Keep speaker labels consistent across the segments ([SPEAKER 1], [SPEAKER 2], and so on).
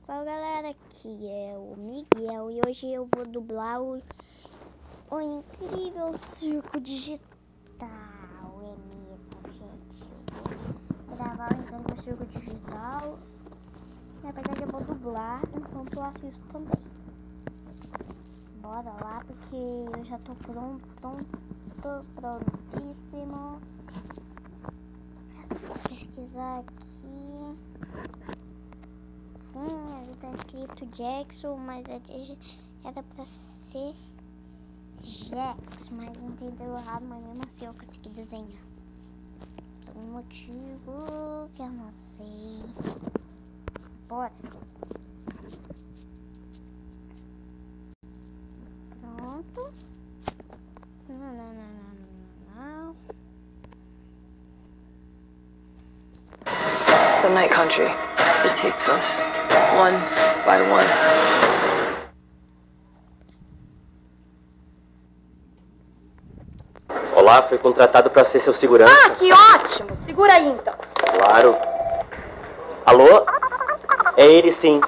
[SPEAKER 1] Fala galera, aqui é o Miguel e hoje eu vou dublar o incrível circo digital. Gente, eu vou gravar o incrível circo digital. Na verdade eu vou dublar enquanto eu assisto também. Bora lá porque eu já tô prontíssimo. Vou pesquisar aqui. Sim, ali tá escrito Jackson, mas era pra ser Jax, mas entendeu errado, mas mesmo assim eu consegui desenhar. Por um motivo que eu não sei. Bora. Pronto. Não.
[SPEAKER 2] The night country. It takes us one by one.
[SPEAKER 3] Olá, fui contratado para ser seu segurança.
[SPEAKER 4] Ah, que ótimo! Segura aí, então.
[SPEAKER 3] Claro. Alô? É ele sim.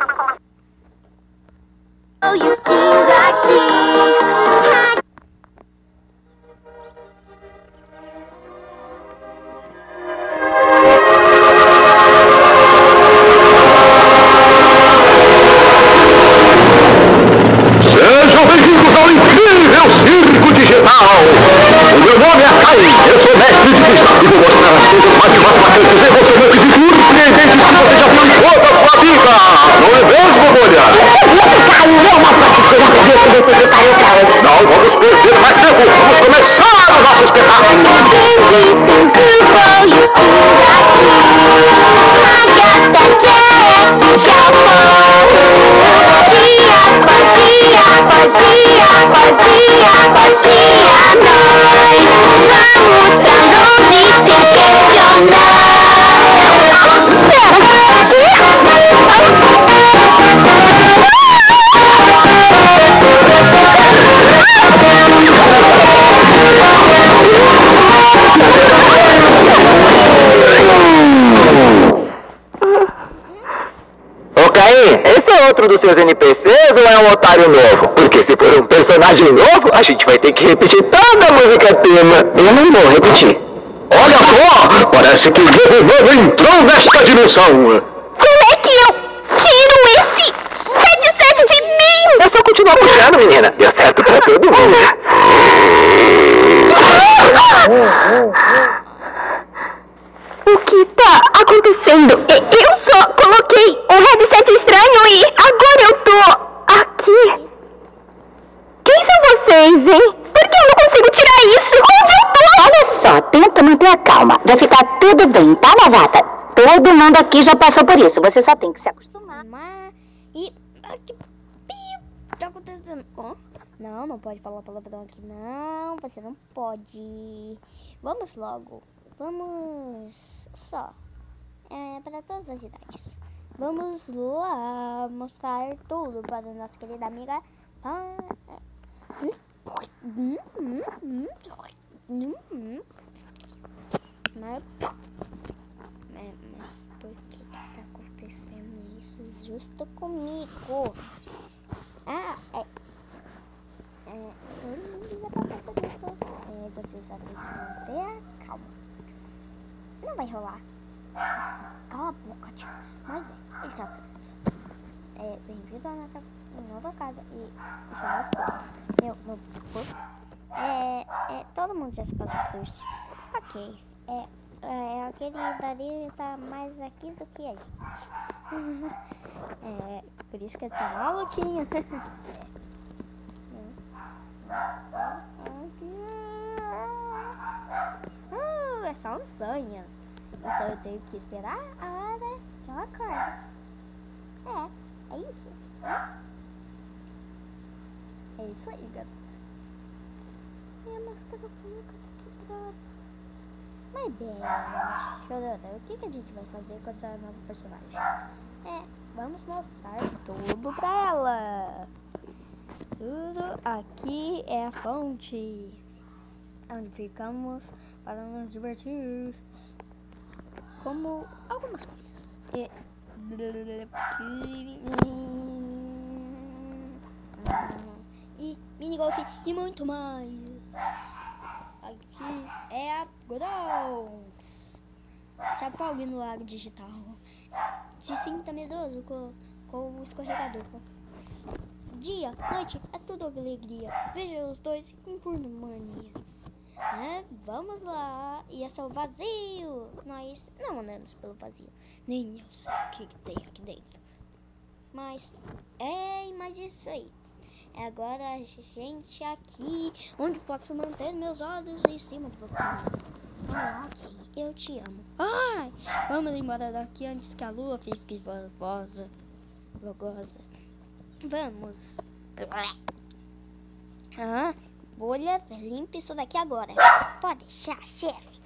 [SPEAKER 5] Sejam bem-vindos ao incrível circo digital! O meu nome é Kai, eu sou mestre de pista e vou mostrar as coisas mais marcantes, emocionantes e surpreendentes que você já viu em toda a sua vida! Não é mesmo, bolha?
[SPEAKER 6] Kai, eu não posso esperar pra ver o que você preparou pra hoje.
[SPEAKER 5] Não vamos perder mais tempo, vamos começar o nosso espetáculo!
[SPEAKER 7] Esse é outro dos seus NPCs ou é um otário novo? Porque se for um personagem novo, a gente vai ter que repetir toda a música tema. Eu não vou repetir.
[SPEAKER 5] Olha só! Parece que o novo humano entrou nesta dimensão!
[SPEAKER 6] Como é que eu tiro esse headset de mim?
[SPEAKER 7] É só continuar puxando, menina. Deu certo pra todo mundo.
[SPEAKER 6] O que tá acontecendo? Eu só coloquei um headset estranho e agora eu tô aqui. Quem são vocês, hein? Por que eu não consigo tirar isso? Onde eu tô? Olha só, tenta manter a calma. Vai ficar tudo bem, tá, novata? Todo mundo aqui já passou por isso. Você só tem que se acostumar.
[SPEAKER 1] E que tá acontecendo? Oh, não pode falar palavrão aqui. Não, você não pode. Vamos logo. Vamos só. Para todas as idades. Vamos lá mostrar tudo para a nossa querida amiga. Mas por que tá acontecendo isso justo comigo? Todo mundo já passou por isso. Você só tem que manter a calma. Não vai rolar. Cala a boca, Jax. Mas ele tá certo. Bem-vindo à nossa nova casa. E já meu todo mundo já se passou por isso. Ok. Aquele dali tá mais aqui do que a gente. Por isso que ele tá maluquinho. É só um sonho. Então eu tenho que esperar a hora que ela acorda. É isso. É isso aí, gato. Minha máscara pública tá quebrada. Mas bem, Chorona, o que a gente vai fazer com essa nova personagem? Vamos mostrar tudo pra ela. Tudo aqui é a fonte onde ficamos para nos divertir. Como algumas coisas. E minigolf e muito mais. Aqui é a Bronx. Se afogue no lago digital. Se sinta medroso com o escorregador. Dia, noite, é tudo alegria. Veja os dois em purmania. Vamos lá. E esse é o vazio. Nós não andamos pelo vazio. Nem eu sei o que tem aqui dentro. Mas isso aí. Agora a gente aqui, onde posso manter meus olhos em cima de você. Ok, eu te amo. Ai, vamos embora daqui antes que a lua fique fogosa. Vamos. Bolha, limpa isso daqui agora. Pode deixar, chefe.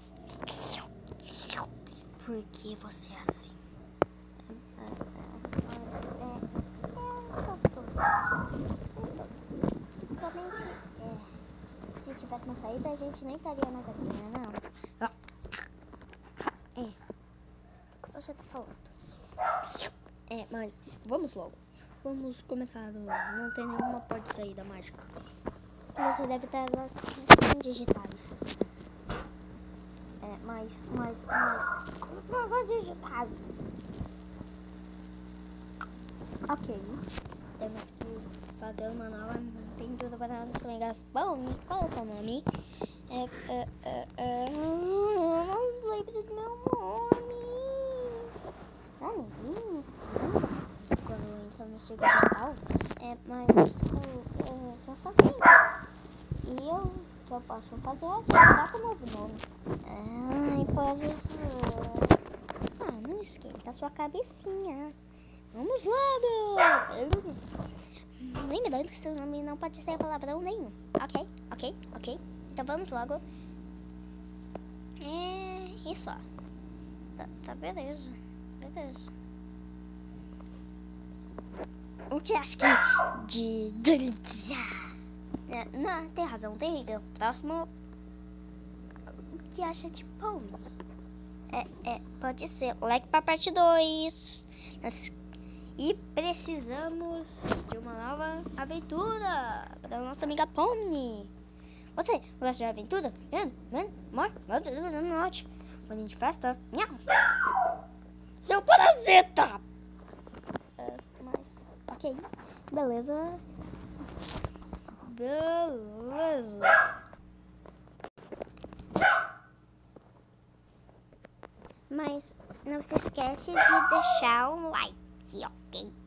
[SPEAKER 1] Por que você é assim? Principalmente, se tivesse uma saída, a gente nem estaria mais aqui, né? Não. O que você tá falando? Mas vamos logo. Vamos começar. Não tem nenhuma porta de saída mágica. Você deve ter elas digitais. Mas como são elas digitais? Ok. Temos que fazer uma nova pintura para nosso megafone. Qual é o nome? Não lembro do meu nome. Quando eu entro no círculo digital, mas são só simples. E o que eu posso fazer é digitar com um novo nome. Pode ser. Não esquenta a sua cabecinha. Vamos logo! Lembrando que seu nome não pode ser palavrão nenhum. Ok. Então vamos logo. Isso, ó. Tá beleza. O que acha que não, tem razão, terrível. Próximo. O que acha de Pony? Pode ser. Like pra parte 2. E precisamos de uma nova aventura para nossa amiga Pony. Você gosta de aventura? Noite. Bolinho de festa? Seu parasita! Mas, ok. Beleza. Mas não se esquece de deixar um like, ok?